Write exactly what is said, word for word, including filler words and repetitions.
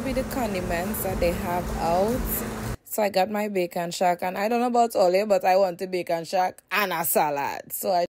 with the condiments that they have out. So I got my bacon shack, and I don't know about all you, but I want a bacon shack and a salad. So I